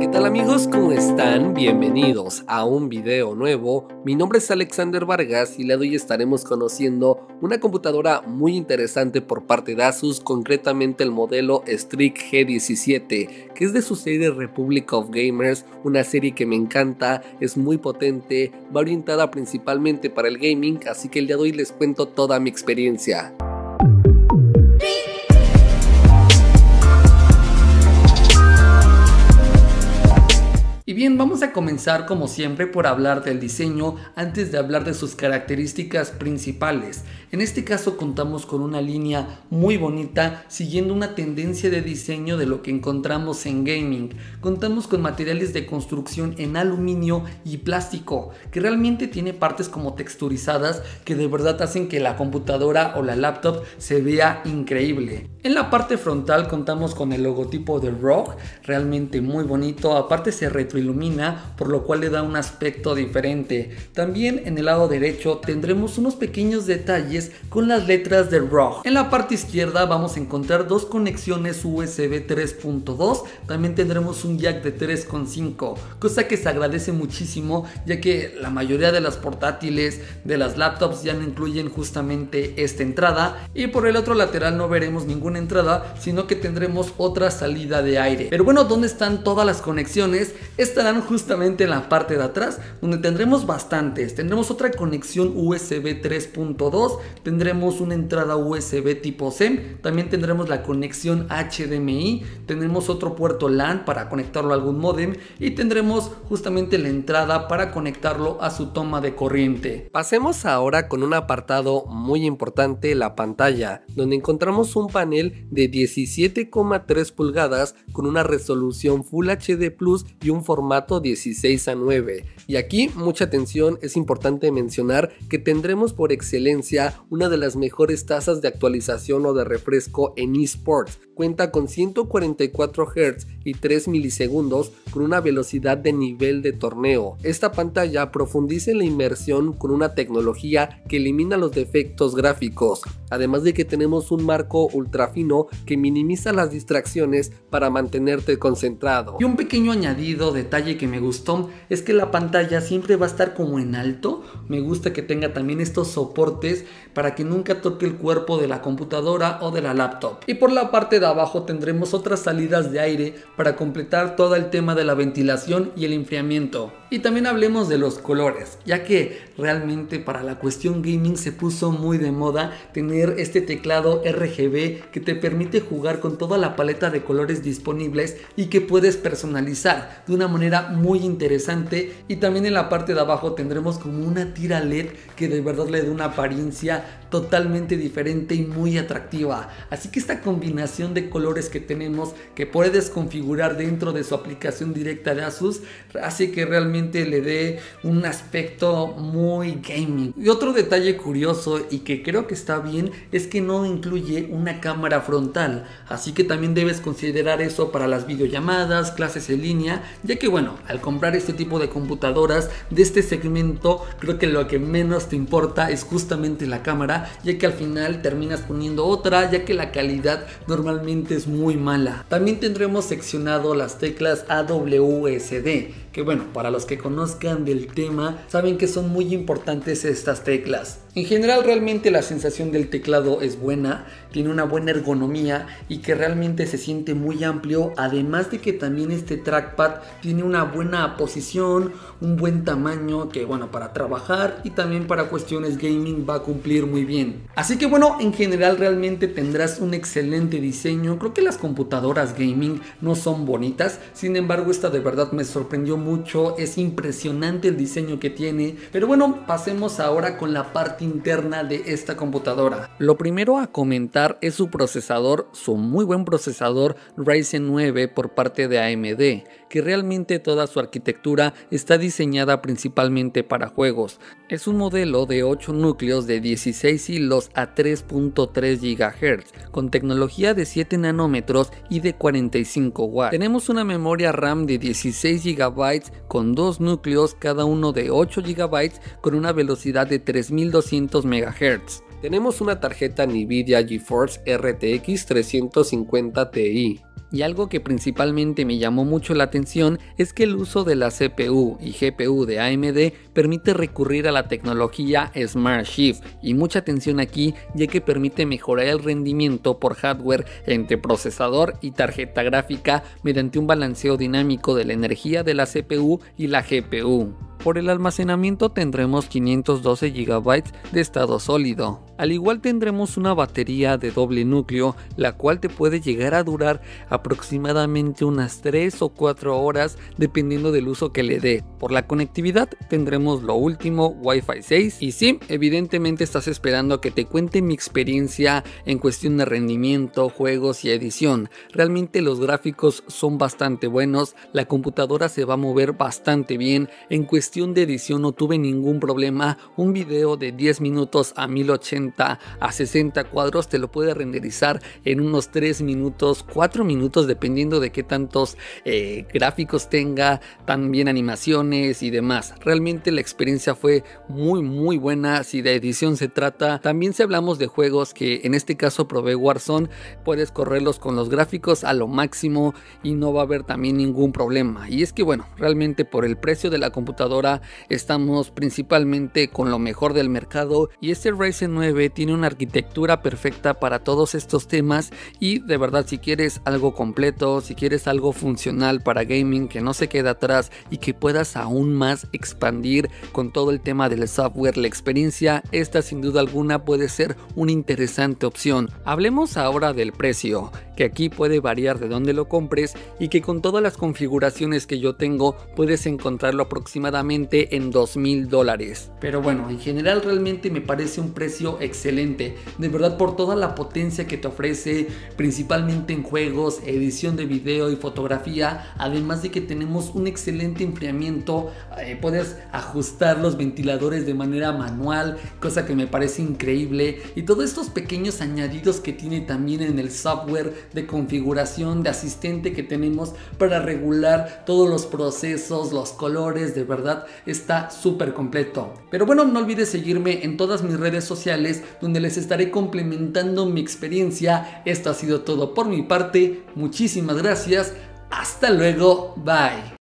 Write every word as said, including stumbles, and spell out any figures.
¿Qué tal amigos? ¿Cómo están? Bienvenidos a un video nuevo. Mi nombre es Alexander Vargas y el día de hoy estaremos conociendo una computadora muy interesante por parte de Asus, concretamente el modelo Strix G diecisiete, que es de su serie Republic of Gamers, una serie que me encanta, es muy potente, va orientada principalmente para el gaming, así que el día de hoy les cuento toda mi experiencia. Y bien, vamos a comenzar como siempre por hablar del diseño antes de hablar de sus características principales. En este caso contamos con una línea muy bonita siguiendo una tendencia de diseño de lo que encontramos en gaming. Contamos con materiales de construcción en aluminio y plástico que realmente tiene partes como texturizadas que de verdad hacen que la computadora o la laptop se vea increíble. En la parte frontal contamos con el logotipo de R O G, realmente muy bonito, aparte se retroilumina, por lo cual le da un aspecto diferente. También en el lado derecho tendremos unos pequeños detalles con las letras de R O G. En la parte izquierda vamos a encontrar dos conexiones U S B tres punto dos, también tendremos un jack de tres punto cinco, cosa que se agradece muchísimo ya que la mayoría de las portátiles, de las laptops ya no incluyen justamente esta entrada, y por el otro lateral no veremos ninguna entrada, sino que tendremos otra salida de aire. Pero bueno, ¿dónde están todas las conexiones? Estarán justamente en la parte de atrás, donde tendremos bastantes. Tendremos otra conexión U S B tres punto dos, tendremos una entrada U S B tipo C, también tendremos la conexión H D M I, tendremos otro puerto LAN para conectarlo a algún módem y tendremos justamente la entrada para conectarlo a su toma de corriente. Pasemos ahora con un apartado muy importante, la pantalla, donde encontramos un panel de diecisiete coma tres pulgadas con una resolución Full H D plus y un formato dieciséis a nueve. Y aquí mucha atención, es importante mencionar que tendremos por excelencia una de las mejores tasas de actualización o de refresco en eSports. Cuenta con ciento cuarenta y cuatro hertz y tres milisegundos con una velocidad de nivel de torneo. Esta pantalla profundiza en la inmersión con una tecnología que elimina los defectos gráficos, además de que tenemos un marco ultra fino que minimiza las distracciones para mantenerte concentrado. Y un pequeño añadido, detalle que me gustó, es que la pantalla siempre va a estar como en alto. Me gusta que tenga también estos soportes para que nunca toque el cuerpo de la computadora o de la laptop. Y por la parte de abajo tendremos otras salidas de aire para completar todo el tema de la ventilación y el enfriamiento. Y también hablemos de los colores, ya que realmente para la cuestión gaming se puso muy de moda tener este teclado R G B que te permite jugar con toda la paleta de colores disponibles y que puedes personalizar de una manera muy interesante. Y también en la parte de abajo tendremos como una tira L E D que de verdad le da una apariencia totalmente diferente y muy atractiva. Así que esta combinación de colores que tenemos, que puedes configurar dentro de su aplicación directa de Asus, hace que realmente le dé un aspecto muy gaming. Y otro detalle curioso y que creo que está bien es que no incluye una cámara frontal, así que también debes considerar eso para las videollamadas, clases en línea, ya que bueno, al comprar este tipo de computadoras de este segmento, creo que lo que menos te importa es justamente la cámara, ya que al final terminas poniendo otra, ya que la calidad normalmente es muy mala. También tendremos seccionado las teclas A W S D, que bueno, para los que conozcan del tema saben que son muy importantes estas teclas. En general realmente la sensación del teclado es buena, tiene una buena ergonomía y que realmente se siente muy amplio, además de que también este trackpad tiene una buena posición, un buen tamaño que bueno, para trabajar y también para cuestiones gaming va a cumplir muy bien. Así que bueno, en general realmente tendrás un excelente diseño. Creo que las computadoras gaming no son bonitas, sin embargo esta de verdad me sorprendió mucho, es impresionante el diseño que tiene. Pero bueno, pasemos ahora con la parte interna de esta computadora. Lo primero a comentar es su procesador, su muy buen procesador Ryzen nueve por parte de A M D, que realmente toda su arquitectura está diseñada principalmente para juegos. Es un modelo de ocho núcleos de dieciséis hilos a tres punto tres gigahertz, con tecnología de siete nanómetros y de cuarenta y cinco watts. Tenemos una memoria RAM de dieciséis gigabytes con dos núcleos, cada uno de ocho gigabytes, con una velocidad de tres mil doscientos megahertz. Tenemos una tarjeta Nvidia GeForce R T X trescientos cincuenta Ti. Y algo que principalmente me llamó mucho la atención es que el uso de la C P U y G P U de A M D permite recurrir a la tecnología Smart Shift, y mucha atención aquí ya que permite mejorar el rendimiento por hardware entre procesador y tarjeta gráfica mediante un balanceo dinámico de la energía de la C P U y la G P U. Por el almacenamiento tendremos quinientos doce gigabytes de estado sólido. Al igual tendremos una batería de doble núcleo, la cual te puede llegar a durar aproximadamente unas tres o cuatro horas dependiendo del uso que le dé. Por la conectividad tendremos lo último Wi-Fi seis, y sí, evidentemente estás esperando a que te cuente mi experiencia en cuestión de rendimiento, juegos y edición. Realmente los gráficos son bastante buenos, la computadora se va a mover bastante bien. En cuestión de edición no tuve ningún problema. Un video de diez minutos a mil ochenta a sesenta cuadros te lo puede renderizar en unos tres minutos, cuatro minutos, dependiendo de qué tantos eh, gráficos tenga, también animaciones y demás. Realmente la experiencia fue muy muy buena si de edición se trata. También si hablamos de juegos, que en este caso probé Warzone, puedes correrlos con los gráficos a lo máximo y no va a haber también ningún problema. Y es que bueno, realmente por el precio de la computadora estamos principalmente con lo mejor del mercado, y este Ryzen nueve tiene una arquitectura perfecta para todos estos temas. Y de verdad, si quieres algo completo, si quieres algo funcional para gaming que no se quede atrás y que puedas aún más expandir con todo el tema del software, la experiencia, esta sin duda alguna puede ser una interesante opción. Hablemos ahora del precio, que aquí puede variar de donde lo compres, y que con todas las configuraciones que yo tengo puedes encontrarlo aproximadamente en dos mil dólares. Pero bueno, en general realmente me parece un precio excelente, de verdad, por toda la potencia que te ofrece, principalmente en juegos, edición de video y fotografía. Además de que tenemos un excelente enfriamiento, eh, puedes ajustar los ventiladores de manera manual, cosa que me parece increíble, y todos estos pequeños añadidos que tiene también en el software de configuración de asistente que tenemos para regular todos los procesos, los colores. De verdad está súper completo. Pero bueno, no olvides seguirme en todas mis redes sociales, donde les estaré complementando mi experiencia. Esto ha sido todo por mi parte, muchísimas gracias, hasta luego, bye.